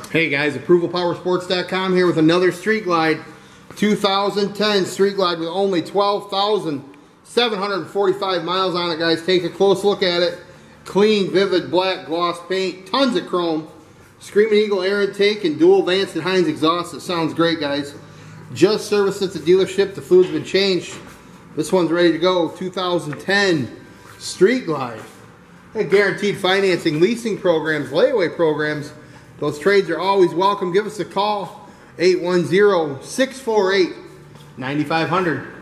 Hey guys, ApprovalPowersports.com here with another Street Glide. 2010 Street Glide with only 12,745 miles on it, guys. Take a close look at it. Clean, vivid, black gloss paint, tons of chrome. Screaming Eagle air intake and dual VANCE and HINES exhaust. It sounds great, guys. Just serviced at the dealership. The fluid's been changed. This one's ready to go. 2010 Street Glide. Guaranteed financing, leasing programs, layaway programs. Those trades are always welcome. Give us a call, 810-648-9500.